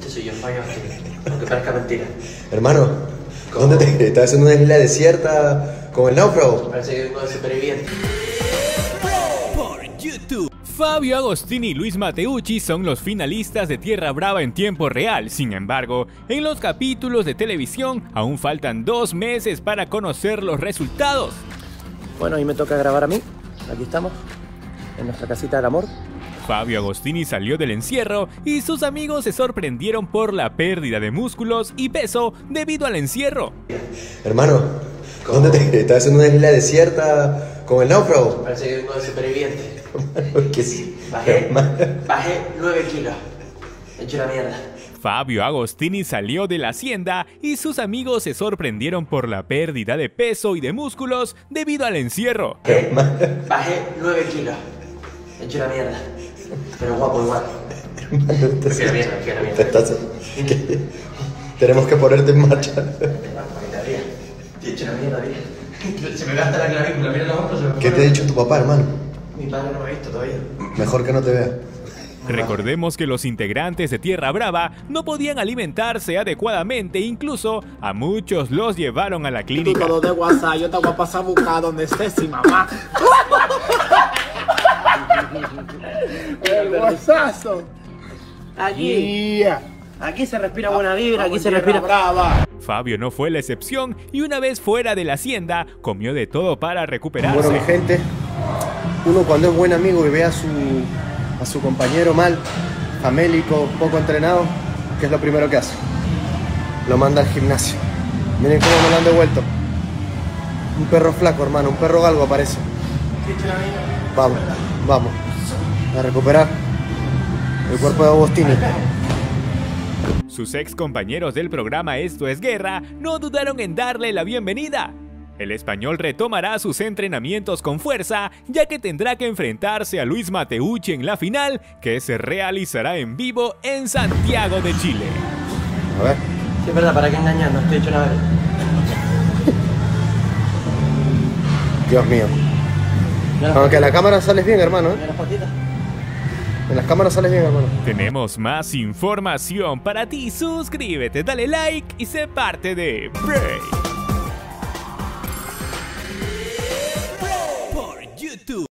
Este soy yo, Fabio Agostini, aunque parezca mentira. Hermano, ¿dónde te estás en una isla desierta con el náufrago? Parece que vengo de superviviente. Por YouTube. Fabio Agostini y Luis Matteucci son los finalistas de Tierra Brava en tiempo real. Sin embargo, en los capítulos de televisión aún faltan 2 meses para conocer los resultados. Bueno, y me toca grabar a mí. Aquí estamos, en nuestra casita del amor. Fabio Agostini salió del encierro y sus amigos se sorprendieron por la pérdida de músculos y peso debido al encierro. Hermano, ¿dónde te estás en una isla desierta con el náufrago? Parece que vengo de superviviente. ¿Qué sí? Bajé 9 kilos. Hecho una mierda. Fabio Agostini salió de la hacienda y sus amigos se sorprendieron por la pérdida de peso y de músculos debido al encierro. Bajé 9 kilos. Hecho una mierda. Pero guapo igual. Prefiero mierda, prefiero mierda. Tenemos que ponerte en marcha. Te he hecho una mierda, bien. Se me gasta la clavícula, mira los hombros. ¿Qué te ha dicho tu papá, hermano? Mi padre no me ha visto todavía. Mejor que no te vea. Recordemos que los integrantes de Tierra Brava no podían alimentarse adecuadamente, incluso a muchos los llevaron a la clínica. Todo de WhatsApp, yo te voy a pasar a buscar donde estés, y mamá. El WhatsApp. Aquí se respira buena vibra, aquí se respira brava. Fabio no fue la excepción y una vez fuera de la hacienda comió de todo para recuperarse. Bueno, mi gente, uno cuando es buen amigo y ve a su compañero mal, famélico, poco entrenado, ¿qué es lo primero que hace? Lo manda al gimnasio. Miren cómo me lo han devuelto. Un perro flaco, hermano, un perro galgo aparece. Vamos a recuperar el cuerpo de Agostini. Sus ex compañeros del programa Esto es Guerra no dudaron en darle la bienvenida. El español retomará sus entrenamientos con fuerza, ya que tendrá que enfrentarse a Luis Matteucci en la final, que se realizará en vivo en Santiago de Chile. A ver. Sí, es verdad, ¿para qué engañarnos? Te he hecho una vez. Dios mío. Aunque en la cámara sales bien, hermano, Mira las patitas. En las cámaras sales bien, hermano. Tenemos más información para ti. Suscríbete, dale like y sé parte de Break.